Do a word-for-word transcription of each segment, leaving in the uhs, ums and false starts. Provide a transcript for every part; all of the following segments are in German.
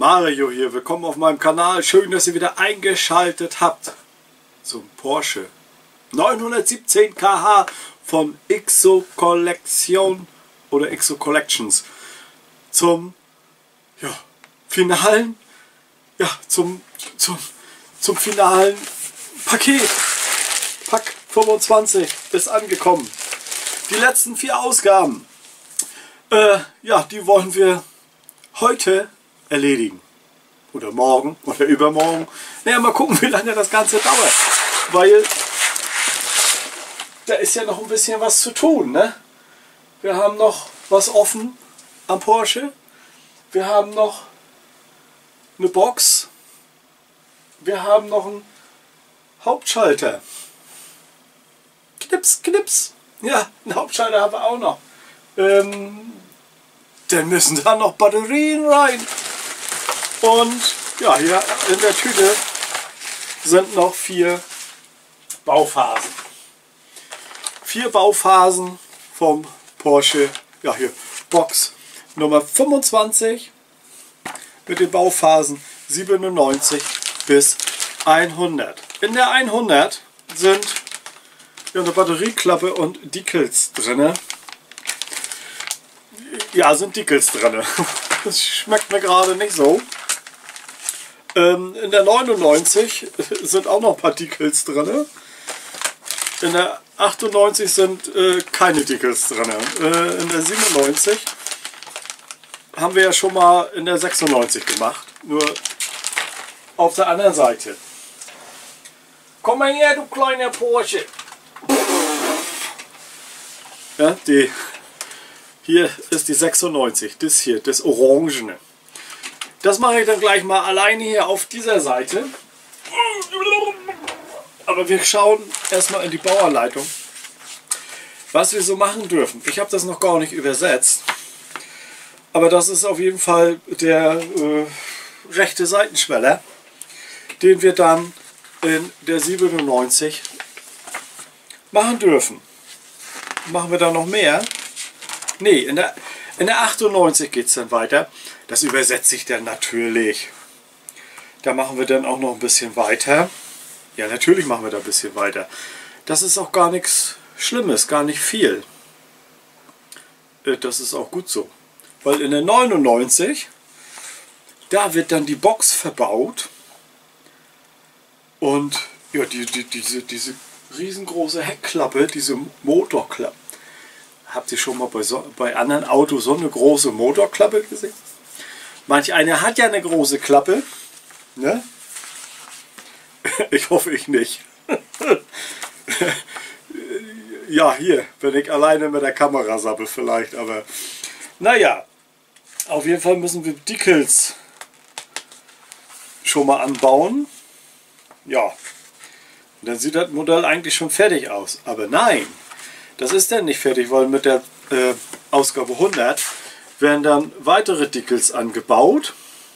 Mario hier, willkommen auf meinem Kanal. Schön, dass ihr wieder eingeschaltet habt zum Porsche neunhundertsiebzehn Kilowatt von Exo Collection oder Exo Collections zum ja, finalen ja, zum, zum, zum finalen Paket. Pack fünfundzwanzig ist angekommen. Die letzten vier Ausgaben, äh, ja, die wollen wir heute erledigen. Oder morgen oder übermorgen. Naja, mal gucken, wie lange das Ganze dauert. Weil da ist ja noch ein bisschen was zu tun, ne? Wir haben noch was offen am Porsche. Wir haben noch eine Box. Wir haben noch einen Hauptschalter. Knips, knips. Ja, einen Hauptschalter haben wir auch noch. Ähm, dann müssen da noch Batterien rein. Und ja, hier in der Tüte sind noch vier Bauphasen. Vier Bauphasen vom Porsche, ja hier, Box Nummer fünfundzwanzig mit den Bauphasen siebenundneunzig bis hundert. In der hundert sind ja, eine Batterieklappe und Decals drin. Ja, sind Decals drin. Das schmeckt mir gerade nicht so. Ähm, in der neunundneunzig sind auch noch ein paar Decals drin. In der achtundneunzig sind äh, keine Decals drin. Äh, in der siebenundneunzig haben wir ja schon mal in der sechsundneunzig gemacht. Nur auf der anderen Seite. Komm mal her, du kleiner Porsche. Ja, die, hier ist die sechsundneunzig. Das hier, das Orangene. Das mache ich dann gleich mal alleine hier auf dieser Seite. Aber wir schauen erstmal in die Bauanleitung, was wir so machen dürfen. Ich habe das noch gar nicht übersetzt. Aber das ist auf jeden Fall der äh, rechte Seitenschweller, den wir dann in der siebenundneunzig machen dürfen. Machen wir da noch mehr? Nee, in der, in der achtundneunzig geht es dann weiter. Das übersetze ich dann natürlich. Da machen wir dann auch noch ein bisschen weiter. Ja, natürlich machen wir da ein bisschen weiter. Das ist auch gar nichts Schlimmes, gar nicht viel. Das ist auch gut so. Weil in der neunundneunzig, da wird dann die Box verbaut. Und ja, die, die, diese, diese riesengroße Heckklappe, diese Motorklappe. Habt ihr schon mal bei, so, bei anderen Autos so eine große Motorklappe gesehen? Manch einer hat ja eine große Klappe. Ne? Ich hoffe ich nicht. Ja, hier, wenn ich alleine mit der Kamera sabbel vielleicht, aber naja, auf jeden Fall müssen wir Decals schon mal anbauen. Ja, und dann sieht das Modell eigentlich schon fertig aus. Aber nein, das ist dann nicht fertig, weil mit der äh, Ausgabe hundert werden dann weitere Decals angebaut.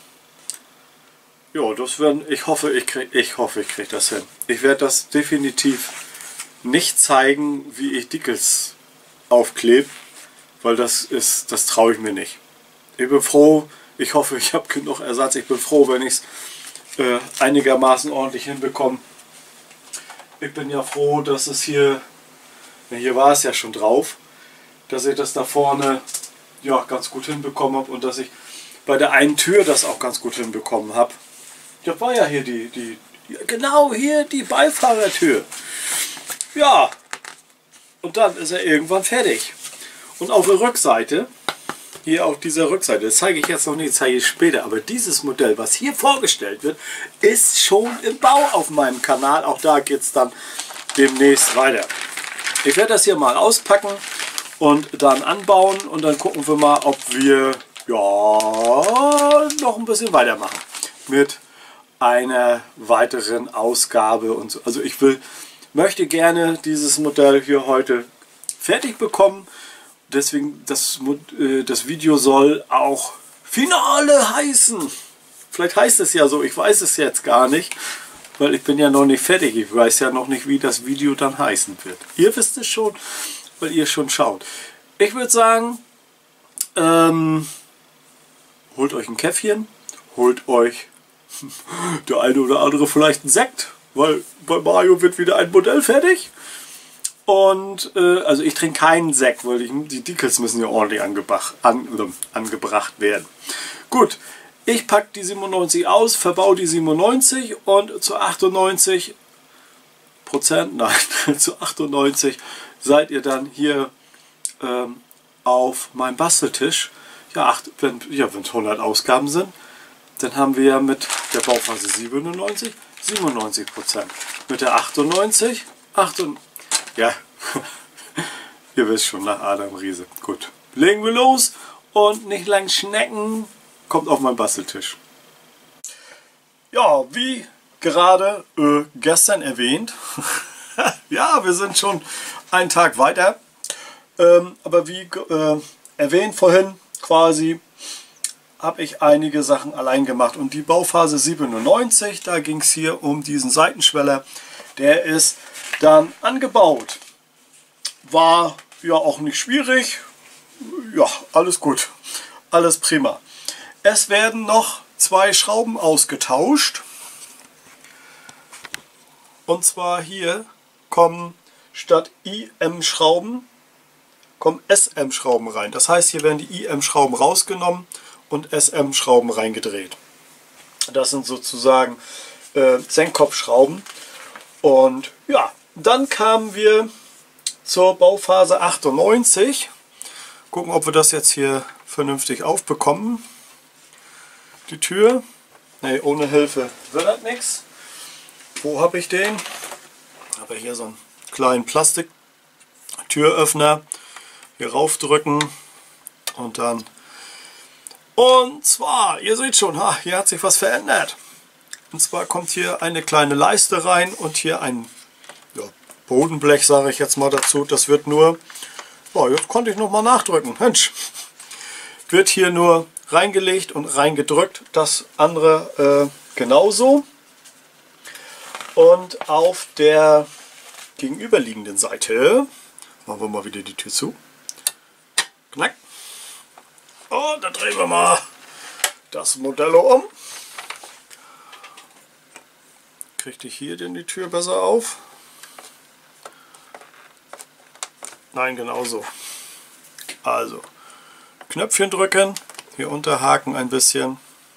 Ja, das werden, ich hoffe, ich krieg, ich hoffe, ich kriege das hin. Ich werde das definitiv nicht zeigen, wie ich Decals aufklebe, weil das ist, das traue ich mir nicht. Ich bin froh, ich hoffe, ich habe genug Ersatz. Ich bin froh, wenn ich es äh, einigermaßen ordentlich hinbekomme. Ich bin ja froh, dass es hier, ja, hier war es ja schon drauf, dass ich das da vorne ja, ganz gut hinbekommen habe und dass ich bei der einen Tür das auch ganz gut hinbekommen habe. Das war ja hier die, die, genau hier die Beifahrertür. Ja, und dann ist er irgendwann fertig. Und auf der Rückseite, hier auf dieser Rückseite, das zeige ich jetzt noch nicht, das zeige ich später, aber dieses Modell, was hier vorgestellt wird, ist schon im Bau auf meinem Kanal. Auch da geht es dann demnächst weiter. Ich werde das hier mal auspacken und dann anbauen und dann gucken wir mal, ob wir ja noch ein bisschen weitermachen mit einer weiteren Ausgabe und so. Also ich will, möchte gerne dieses Modell hier heute fertig bekommen. Deswegen das, das Video soll auch Finale heißen. Vielleicht heißt es ja so, ich weiß es jetzt gar nicht, weil ich bin ja noch nicht fertig. Ich weiß ja noch nicht, wie das Video dann heißen wird. Ihr wisst es schon, weil ihr schon schaut. Ich würde sagen, ähm, holt euch ein Käffchen, holt euch der eine oder andere vielleicht einen Sekt, weil bei Mario wird wieder ein Modell fertig. Und äh, also ich trinke keinen Sekt, weil ich, die Decals müssen ja ordentlich angebracht, an, äh, angebracht werden. Gut, ich packe die siebenundneunzig aus, verbaue die siebenundneunzig und zu achtundneunzig Prozent, nein, zu achtundneunzig seid ihr dann hier ähm, auf meinem Basteltisch. Ja, acht, wenn ja, es hundert Ausgaben sind, dann haben wir ja mit der Bauphase siebenundneunzig siebenundneunzig Prozent. Mit der achtundneunzig, achtundneunzig, ja, ihr wisst schon, nach Adam Riese. Gut, legen wir los und nicht lang schnecken, kommt auf meinen Basteltisch. Ja, wie gerade äh, gestern erwähnt, ja, wir sind schon einen Tag weiter, ähm, aber wie äh, erwähnt vorhin quasi, habe ich einige Sachen allein gemacht. Und die Bauphase siebenundneunzig, da ging es hier um diesen Seitenschweller, der ist dann angebaut. War ja auch nicht schwierig, ja, alles gut, alles prima. Es werden noch zwei Schrauben ausgetauscht. Und zwar hier kommen statt I M-Schrauben, kommen S M-Schrauben rein. Das heißt, hier werden die I M-Schrauben rausgenommen und S M-Schrauben reingedreht. Das sind sozusagen äh, Senkkopfschrauben. Und ja, dann kamen wir zur Bauphase achtundneunzig. Gucken, ob wir das jetzt hier vernünftig aufbekommen. Die Tür. Ne, ohne Hilfe wird das nichts. Wo habe ich den? Habe hier so einen kleinen Plastik-Türöffner. Hier raufdrücken und dann. Und zwar, ihr seht schon, ha, hier hat sich was verändert. Und zwar kommt hier eine kleine Leiste rein und hier ein ja, Bodenblech, sage ich jetzt mal dazu. Das wird nur, oh, jetzt konnte ich noch mal nachdrücken, Mensch. Wird hier nur reingelegt und reingedrückt. Das andere äh, genauso. Und auf der gegenüberliegenden Seite, machen wir mal wieder die Tür zu. Knack. Und dann drehen wir mal das Modello um. Kriegte ich hier denn die Tür besser auf? Nein, genauso. Also, Knöpfchen drücken, hier unterhaken ein bisschen.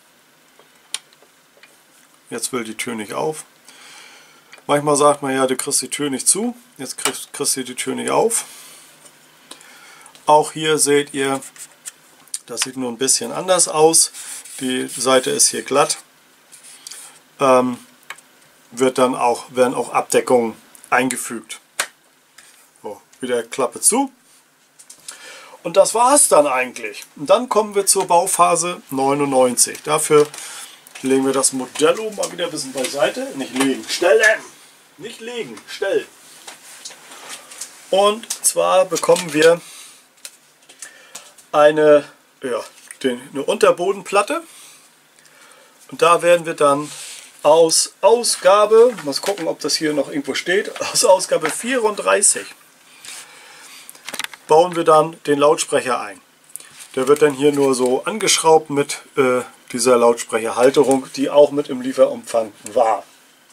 Jetzt will die Tür nicht auf. Manchmal sagt man ja, du kriegst die Tür nicht zu. Jetzt kriegst, kriegst du die Tür nicht auf. Auch hier seht ihr, das sieht nur ein bisschen anders aus. Die Seite ist hier glatt. Ähm, wird dann auch, werden auch Abdeckungen eingefügt. So, wieder Klappe zu. Und das war es dann eigentlich. Und dann kommen wir zur Bauphase neunundneunzig. Dafür legen wir das Modello mal wieder ein bisschen beiseite. Nicht legen, stellen! Nicht legen, stellen! Und zwar bekommen wir eine, ja, den, eine Unterbodenplatte. Und da werden wir dann aus Ausgabe, mal gucken, ob das hier noch irgendwo steht, aus Ausgabe vierunddreißig bauen wir dann den Lautsprecher ein. Der wird dann hier nur so angeschraubt mit äh, dieser Lautsprecherhalterung, die auch mit im Lieferumfang war.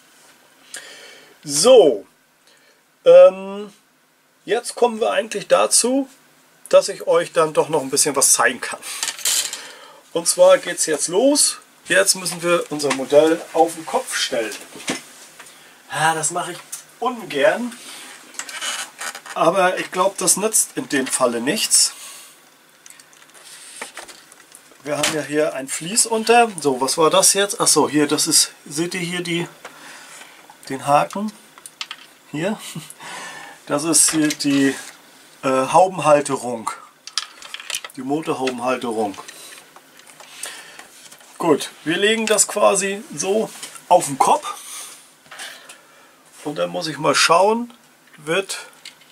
So, ähm, jetzt kommen wir eigentlich dazu, dass ich euch dann doch noch ein bisschen was zeigen kann. Und zwar geht es jetzt los. Jetzt müssen wir unser Modell auf den Kopf stellen. Ja, das mache ich ungern. Aber ich glaube, das nützt in dem Falle nichts. Wir haben ja hier ein Vlies unter. So, was war das jetzt? Achso, hier, das ist, seht ihr hier die, den Haken? Hier. Das ist hier die äh, Haubenhalterung. Die Motorhaubenhalterung. Gut, wir legen das quasi so auf den Kopf. Und dann muss ich mal schauen, wird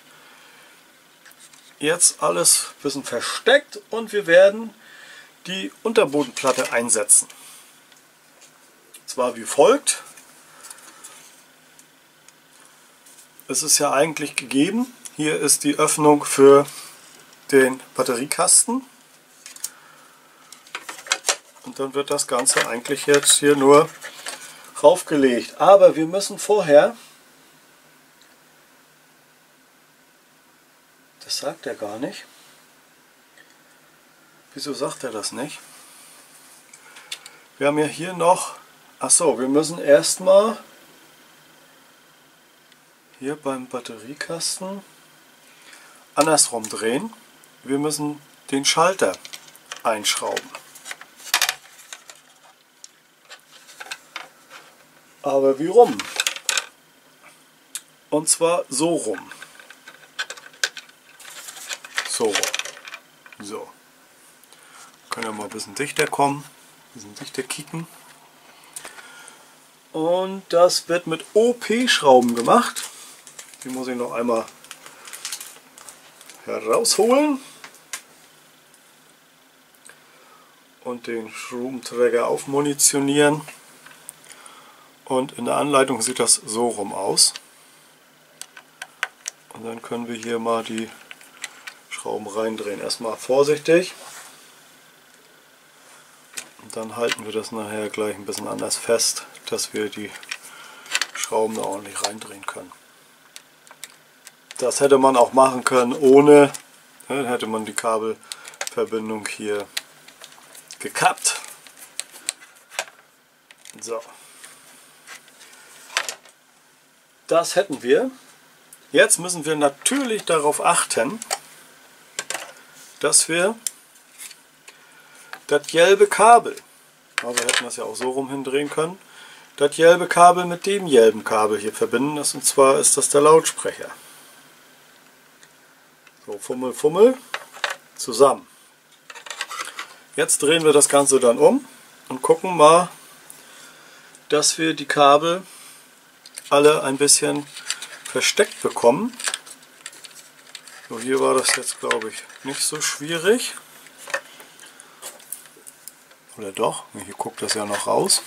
jetzt alles ein bisschen versteckt und wir werden die Unterbodenplatte einsetzen. Und zwar wie folgt. Es ist ja eigentlich gegeben. Hier ist die Öffnung für den Batteriekasten. Und und dann wird das Ganze eigentlich jetzt hier nur raufgelegt. Aber wir müssen vorher, das sagt er gar nicht. Wieso sagt er das nicht? Wir haben ja hier noch, ach so, wir müssen erstmal hier beim Batteriekasten andersrum drehen. Wir müssen den Schalter einschrauben. Aber wie rum? Und zwar so rum. So rum. So. Können wir mal ein bisschen dichter kommen. Ein bisschen dichter kicken. Und das wird mit O P-Schrauben gemacht. Die muss ich noch einmal herausholen. Und den Schrubenträger aufmunitionieren. Und in der Anleitung sieht das so rum aus. Und dann können wir hier mal die Schrauben reindrehen. Erstmal vorsichtig. Und dann halten wir das nachher gleich ein bisschen anders fest, dass wir die Schrauben da ordentlich reindrehen können. Das hätte man auch machen können ohne, dann hätte man die Kabelverbindung hier gekappt. So. Das hätten wir. Jetzt müssen wir natürlich darauf achten, dass wir das gelbe Kabel, aber hätten wir es ja auch so rum hindrehen können, das gelbe Kabel mit dem gelben Kabel hier verbinden. Das, und zwar ist das der Lautsprecher. So, Fummel, Fummel, zusammen. Jetzt drehen wir das Ganze dann um und gucken mal, dass wir die Kabel alle ein bisschen versteckt bekommen. So, hier war das jetzt, glaube ich, nicht so schwierig. Oder doch? Hier guckt das ja noch raus.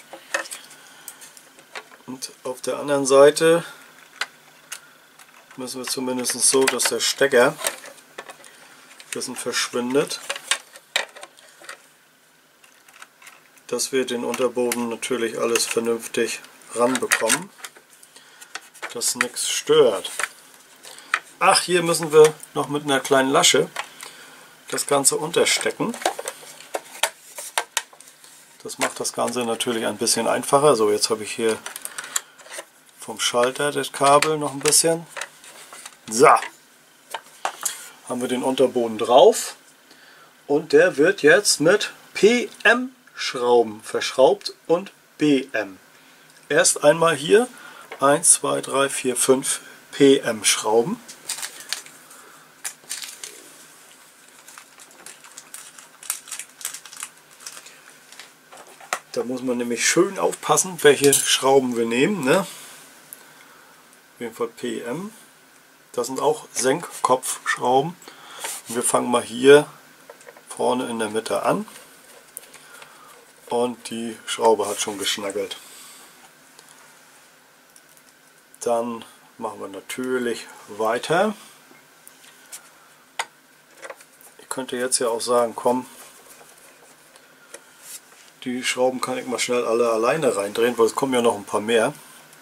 Und auf der anderen Seite müssen wir zumindest so, dass der Stecker ein bisschen verschwindet. Dass wir den Unterboden natürlich alles vernünftig ranbekommen. Dass nichts stört. Ach, hier müssen wir noch mit einer kleinen Lasche das Ganze unterstecken. Das macht das Ganze natürlich ein bisschen einfacher. So, jetzt habe ich hier vom Schalter das Kabel noch ein bisschen. So, haben wir den Unterboden drauf und der wird jetzt mit P M-Schrauben verschraubt und B M. Erst einmal hier eins, zwei, drei, vier, fünf P M-Schrauben. Da muss man nämlich schön aufpassen, welche Schrauben wir nehmen. Ne? Auf jeden Fall P M. Das sind auch Senkkopfschrauben. Und wir fangen mal hier vorne in der Mitte an. Und die Schraube hat schon geschnackelt. Dann machen wir natürlich weiter. Ich könnte jetzt ja auch sagen, komm, die Schrauben kann ich mal schnell alle alleine reindrehen, weil es kommen ja noch ein paar mehr.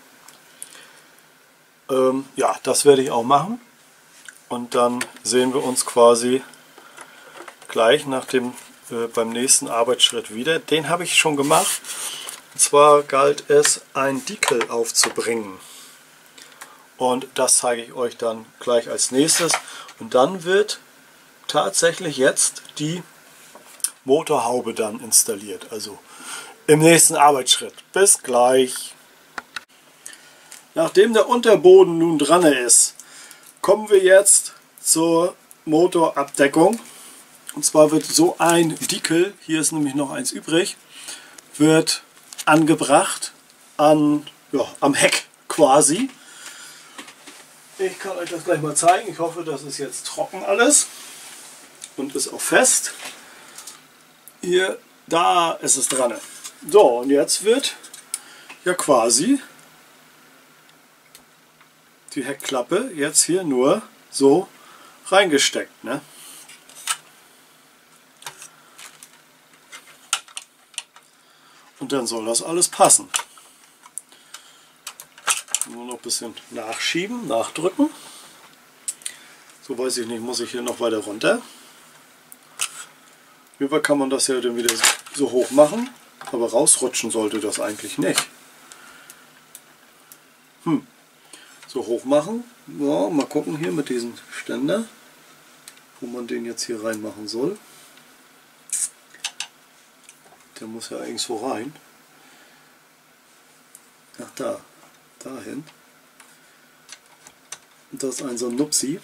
Ähm, ja, das werde ich auch machen. Und dann sehen wir uns quasi gleich nach dem, äh, beim nächsten Arbeitsschritt wieder. Den habe ich schon gemacht. Und zwar galt es, ein Deckel aufzubringen. Und das zeige ich euch dann gleich als nächstes. Und dann wird tatsächlich jetzt die Motorhaube dann installiert. Also im nächsten Arbeitsschritt. Bis gleich. Nachdem der Unterboden nun dran ist, kommen wir jetzt zur Motorabdeckung. Und zwar wird so ein Deckel, hier ist nämlich noch eins übrig, wird angebracht an, ja, am Heck quasi. Ich kann euch das gleich mal zeigen. Ich hoffe, das ist jetzt trocken alles und ist auch fest. Hier, da ist es dran. So, und jetzt wird ja quasi die Heckklappe jetzt hier nur so reingesteckt. Ne? Und dann soll das alles passen. Nur noch ein bisschen nachschieben, nachdrücken. So, weiß ich nicht, muss ich hier noch weiter runter. Auf jeden Fall kann man das ja dann wieder so hoch machen, aber rausrutschen sollte das eigentlich nicht. Hm. So hoch machen. Ja, mal gucken hier mit diesem Ständer, wo man den jetzt hier reinmachen soll. Der muss ja eigentlich so rein. Ach da, dahin. Und das ist ein so ein Nupsi.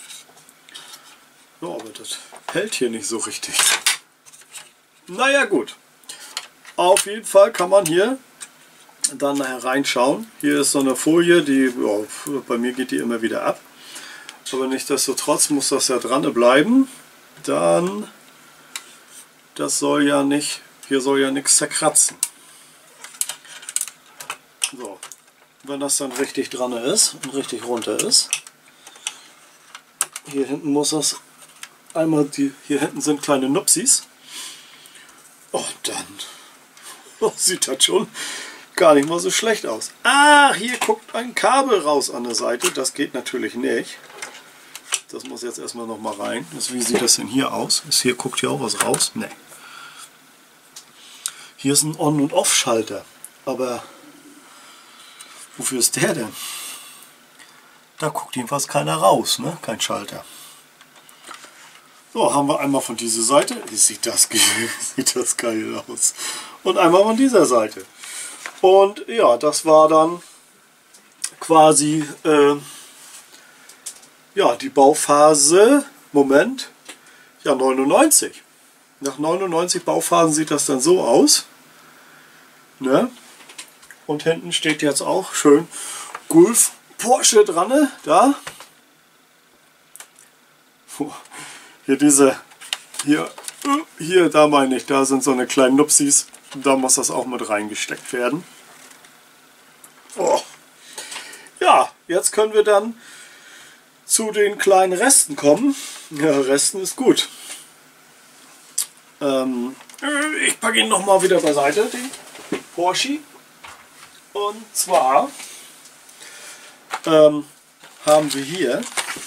Ja, aber das hält hier nicht so richtig. Naja gut. Auf jeden Fall kann man hier dann nachher reinschauen. Hier ist so eine Folie, die ja, bei mir geht die immer wieder ab. Aber nichtsdestotrotz muss das ja dran bleiben. Dann, das soll ja nicht, hier soll ja nichts zerkratzen. So, wenn das dann richtig dran ist und richtig runter ist, hier hinten muss das einmal, die, hier hinten sind kleine Nupsis. Und dann oh, sieht das schon gar nicht mal so schlecht aus. Ah, hier guckt ein Kabel raus an der Seite. Das geht natürlich nicht. Das muss jetzt erstmal noch mal rein. Das, wie sieht das denn hier aus? Ist hier, guckt hier auch was raus? Nee. Hier ist ein On- und Off-Schalter. Aber wofür ist der denn? Da guckt jedenfalls keiner raus, ne? Kein Schalter. So, haben wir einmal von dieser Seite. Wie sieht das, sieht das geil aus. Und einmal von dieser Seite. Und ja, das war dann quasi äh, ja, die Bauphase, Moment, ja neunundneunzig. Nach neunundneunzig Bauphasen sieht das dann so aus. Ne? Und hinten steht jetzt auch schön Gulf Porsche dran, ne? Da. Hier diese, hier, hier, da meine ich, da sind so eine kleinen Nupsis. Da muss das auch mit reingesteckt werden. Oh. Ja, jetzt können wir dann zu den kleinen Resten kommen. Ja, Resten ist gut. Ähm, ich packe ihn nochmal wieder beiseite, den Porsche. Und zwar ähm, haben wir hier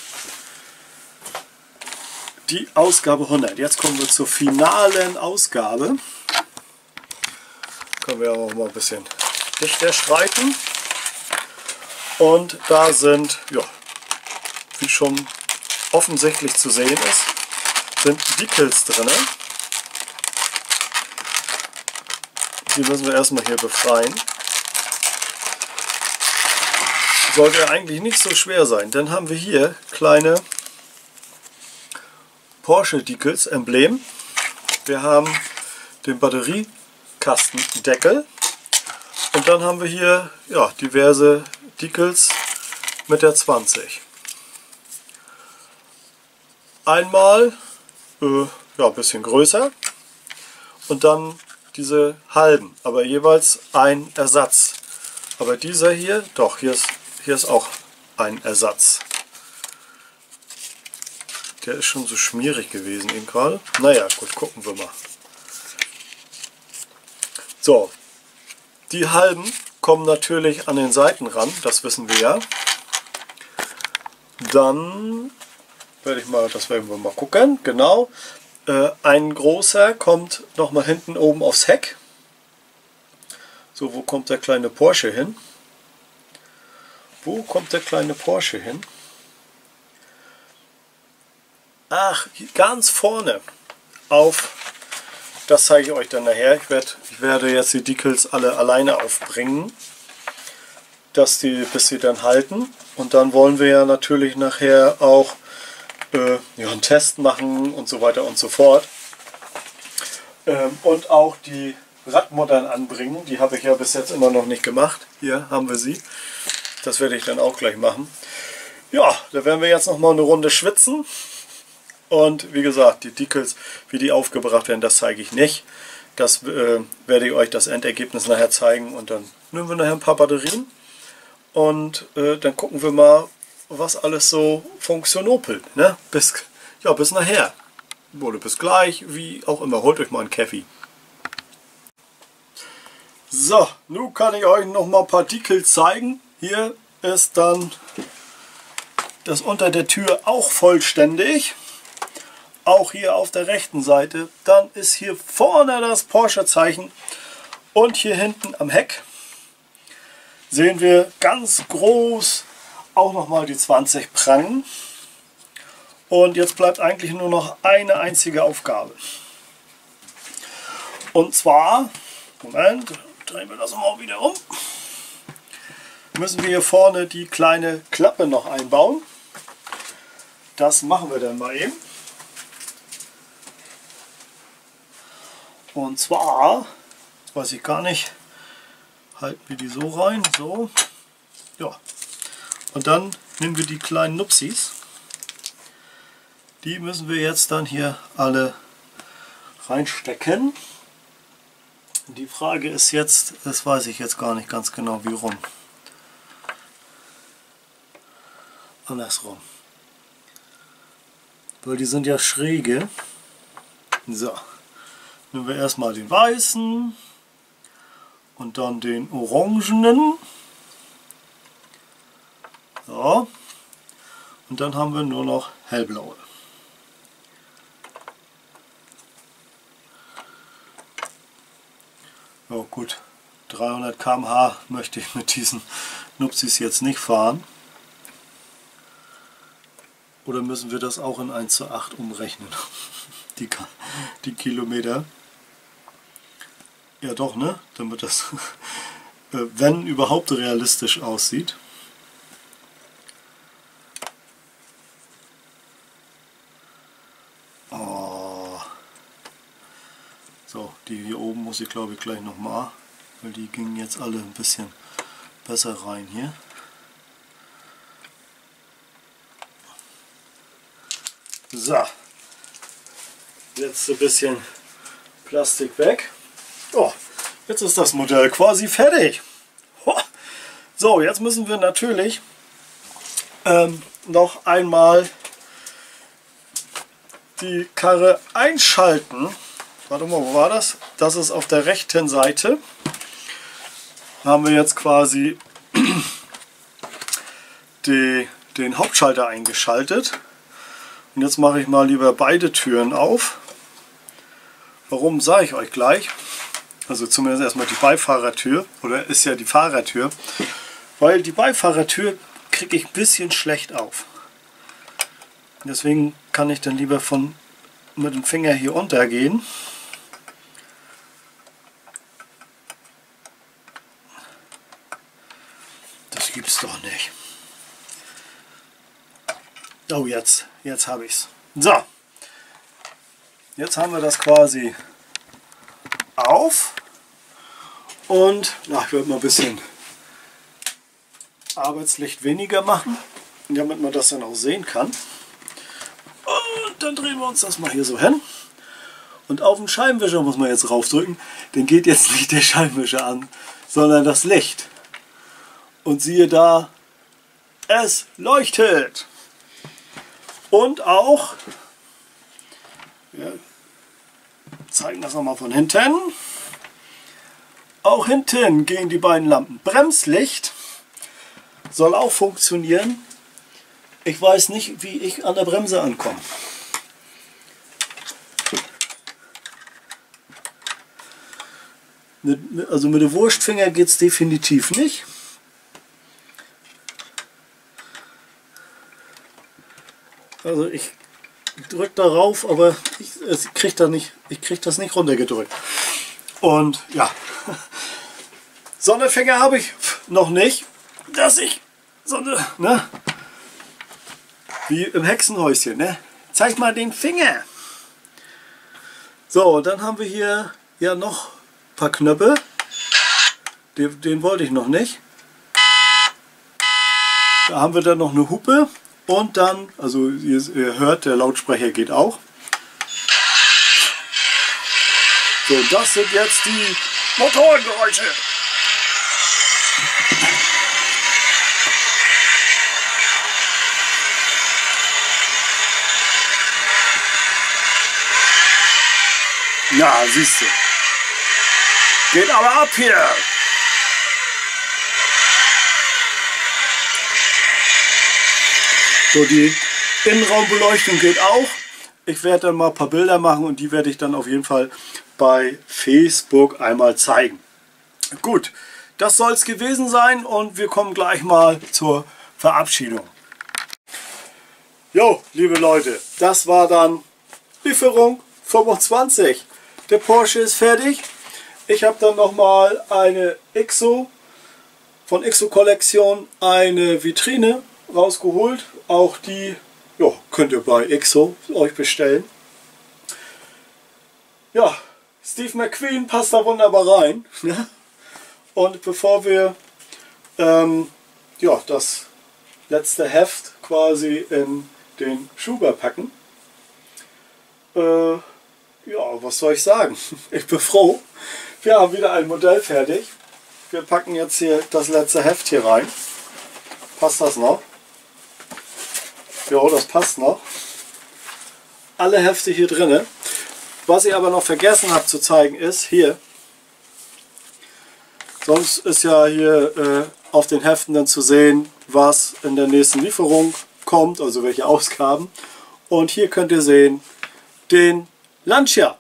die Ausgabe hundert. Jetzt kommen wir zur finalen Ausgabe. Können wir auch mal ein bisschen dichter schreiten. Und da sind, ja, wie schon offensichtlich zu sehen ist, sind Decals drin. Die müssen wir erstmal hier befreien. Sollte eigentlich nicht so schwer sein. Dann haben wir hier kleine Porsche Decals Emblem. Wir haben den Batteriekastendeckel und dann haben wir hier ja, diverse Decals mit der zwanzig. Einmal äh, ja, ein bisschen größer und dann diese halben, aber jeweils ein Ersatz. Aber dieser hier, doch, hier ist, hier ist auch ein Ersatz. Der ist schon so schmierig gewesen eben gerade. Naja, gut, gucken wir mal. So, die halben kommen natürlich an den Seiten ran, das wissen wir ja. Dann werde ich mal, das werden wir mal gucken, genau. Äh, ein großer kommt nochmal hinten oben aufs Heck. So, wo kommt der kleine Porsche hin? Wo kommt der kleine Porsche hin? Ach, ganz vorne auf, das zeige ich euch dann nachher. Ich werde, ich werde jetzt die Decals alle alleine aufbringen, dass die, bis sie dann halten. Und dann wollen wir ja natürlich nachher auch äh, ja, einen Test machen und so weiter und so fort. Ähm, und auch die Radmuttern anbringen. Die habe ich ja bis jetzt immer noch nicht gemacht. Hier haben wir sie. Das werde ich dann auch gleich machen. Ja, da werden wir jetzt noch mal eine Runde schwitzen. Und wie gesagt, die Decals, wie die aufgebracht werden, das zeige ich nicht. Das äh, werde ich euch das Endergebnis nachher zeigen. Und dann nehmen wir nachher ein paar Batterien. Und äh, dann gucken wir mal, was alles so funktionopelt. Ne? Bis, ja, bis nachher. Oder bis gleich, wie auch immer. Holt euch mal einen Kaffee. So, nun kann ich euch noch mal ein paar Decals zeigen. Hier ist dann das unter der Tür auch vollständig. Auch hier auf der rechten Seite. Dann ist hier vorne das Porsche-Zeichen. Und hier hinten am Heck sehen wir ganz groß auch noch mal die zwanzig prangen. Und jetzt bleibt eigentlich nur noch eine einzige Aufgabe. Und zwar, Moment, drehen wir das mal wieder um. Müssen wir hier vorne die kleine Klappe noch einbauen. Das machen wir dann mal eben. Und zwar, das weiß ich gar nicht, halten wir die so rein, so, ja. Und dann nehmen wir die kleinen Nupsis. Die müssen wir jetzt dann hier alle reinstecken. Die Frage ist jetzt, das weiß ich jetzt gar nicht ganz genau, wie rum. Andersrum. Weil die sind ja schräge. So. Nehmen wir erstmal den weißen und dann den orangenen. So. Und dann haben wir nur noch hellblaue. Oh gut, dreihundert Kilometer pro Stunde möchte ich mit diesen Nupsis jetzt nicht fahren. Oder müssen wir das auch in eins zu acht umrechnen? Die, die Kilometer. Ja doch, ne? Damit das, wenn überhaupt, realistisch aussieht. Oh. So, die hier oben muss ich glaube ich gleich nochmal, weil die gingen jetzt alle ein bisschen besser rein hier. So, jetzt ein bisschen Plastik weg. Oh, jetzt ist das Modell quasi fertig. So, jetzt müssen wir natürlich ähm, noch einmal die Karre einschalten. Warte mal, wo war das? Das ist auf der rechten Seite. Da haben wir jetzt quasi die, den Hauptschalter eingeschaltet. Und jetzt mache ich mal lieber beide Türen auf. Warum, sage ich euch gleich. Also zumindest erstmal die Beifahrertür, oder ist ja die Fahrertür. Weil die Beifahrertür kriege ich ein bisschen schlecht auf. Deswegen kann ich dann lieber von mit dem Finger hier untergehen. Das gibt's doch nicht. Oh, jetzt, jetzt habe ich's. So, jetzt haben wir das quasi auf und na, ich würde mal ein bisschen Arbeitslicht weniger machen, damit man das dann auch sehen kann. Und dann drehen wir uns das mal hier so hin. Und auf den Scheibenwischer muss man jetzt raufdrücken. Den geht jetzt nicht der Scheibenwischer an, sondern das Licht. Und siehe da, es leuchtet. Und auch, wir zeigen das nochmal von hinten, auch hinten gehen die beiden Lampen. Bremslicht soll auch funktionieren. Ich weiß nicht, wie ich an der Bremse ankomme. Also mit dem Wurstfinger geht es definitiv nicht. Also ich drücke darauf, aber ich, ich kriege da nicht, ich krieg das nicht runtergedrückt. Und ja, so eine Finger habe ich noch nicht, dass ich so eine, ne, wie im Hexenhäuschen, ne? Zeig mal den Finger. So, dann haben wir hier ja noch ein paar Knöpfe. Den, den wollte ich noch nicht. Da haben wir dann noch eine Hupe. Und dann, also ihr, ihr hört, der Lautsprecher geht auch. So, das sind jetzt die Motorengeräusche. Ja, siehst du. Geht aber ab hier. So, die Innenraumbeleuchtung geht auch. Ich werde dann mal ein paar Bilder machen und die werde ich dann auf jeden Fall bei Facebook einmal zeigen. Gut, das soll es gewesen sein und wir kommen gleich mal zur Verabschiedung. Jo, liebe Leute, das war dann Lieferung fünfundzwanzig. Der Porsche ist fertig. Ich habe dann nochmal eine X O von X O Kollektion, eine Vitrine rausgeholt. Auch die jo, könnt ihr bei X O euch bestellen. Ja, Steve McQueen passt da wunderbar rein. Ne? Und bevor wir ähm, ja, das letzte Heft quasi in den Schuber packen, äh, ja, was soll ich sagen? Ich bin froh. Wir haben wieder ein Modell fertig. Wir packen jetzt hier das letzte Heft hier rein. Passt das noch? Ja, das passt noch. Alle Hefte hier drinne. Was ich aber noch vergessen habe zu zeigen ist, hier. Sonst ist ja hier äh, auf den Heften dann zu sehen, was in der nächsten Lieferung kommt, also welche Ausgaben. Und hier könnt ihr sehen, den Lancia.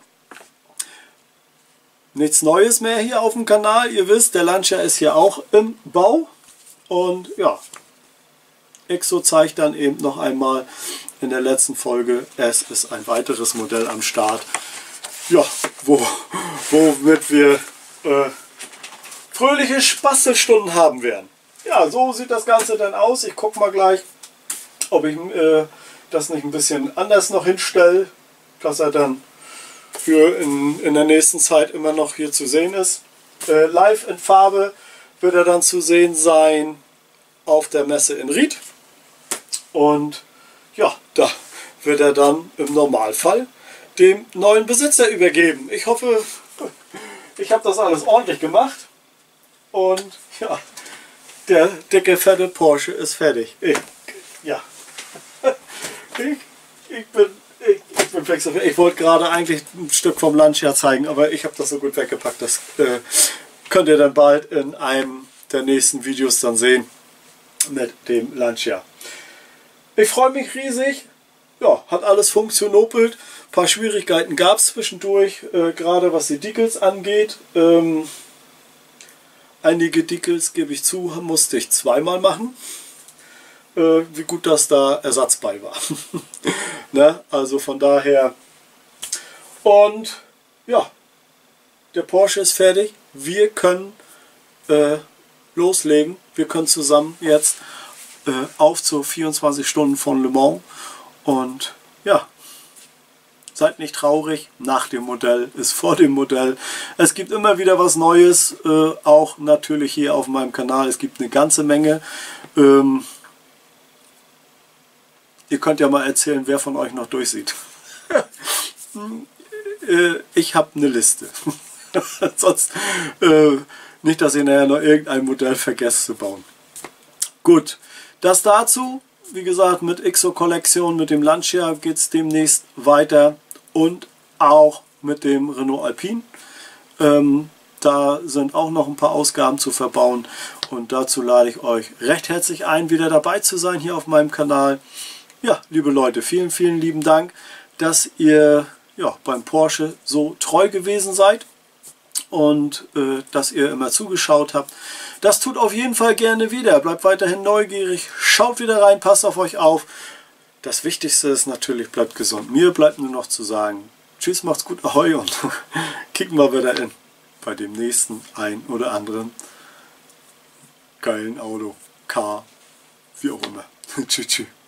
Nichts Neues mehr hier auf dem Kanal. Ihr wisst, der Lancia ist hier auch im Bau. Und ja, X O zeigt dann eben noch einmal in der letzten Folge, es ist ein weiteres Modell am Start. Ja, wo, womit wir äh, fröhliche Bastelstunden haben werden. Ja, so sieht das Ganze dann aus. Ich gucke mal gleich, ob ich äh, das nicht ein bisschen anders noch hinstelle, dass er dann für in, in der nächsten Zeit immer noch hier zu sehen ist. Äh, live in Farbe wird er dann zu sehen sein auf der Messe in Ried. Und ja, da wird er dann im Normalfall dem neuen Besitzer übergeben. Ich hoffe, ich habe das alles ordentlich gemacht. Und ja, der dicke, fette Porsche ist fertig. Ich, ja, ich, ich bin, ich, ich bin fix. Ich wollte gerade eigentlich ein Stück vom Lancia zeigen, aber ich habe das so gut weggepackt. Das äh, könnt ihr dann bald in einem der nächsten Videos dann sehen mit dem Lancia. Ich freue mich riesig. Ja, hat alles funktionopelt. Ein paar Schwierigkeiten gab es zwischendurch, äh, gerade was die Decals angeht. Ähm, einige Decals, gebe ich zu, musste ich zweimal machen. Äh, wie gut, dass da Ersatz bei war. Ne? Also von daher. Und ja, der Porsche ist fertig. Wir können äh, loslegen. Wir können zusammen jetzt äh, auf zu vierundzwanzig Stunden von Le Mans. Und ja, seid nicht traurig, nach dem Modell ist vor dem Modell. Es gibt immer wieder was Neues, äh, auch natürlich hier auf meinem Kanal. Es gibt eine ganze Menge. Ähm, ihr könnt ja mal erzählen, wer von euch noch durchsieht. äh, ich habe eine Liste. Sonst äh, nicht, dass ihr nachher noch irgendein Modell vergesst zu bauen. Gut, das dazu. Wie gesagt, mit X O Kollektion, mit dem Lancia geht es demnächst weiter und auch mit dem Renault Alpine. Ähm, da sind auch noch ein paar Ausgaben zu verbauen und dazu lade ich euch recht herzlich ein, wieder dabei zu sein hier auf meinem Kanal. Ja, liebe Leute, vielen, vielen lieben Dank, dass ihr ja, beim Porsche so treu gewesen seid und äh, dass ihr immer zugeschaut habt. Das tut auf jeden Fall gerne wieder. Bleibt weiterhin neugierig, schaut wieder rein, passt auf euch auf. Das Wichtigste ist natürlich, bleibt gesund. Mir bleibt nur noch zu sagen, tschüss, macht's gut, ahoi und kicken wir wieder in bei dem nächsten ein oder anderen geilen Auto, Car, wie auch immer. Tschüss, tschüss.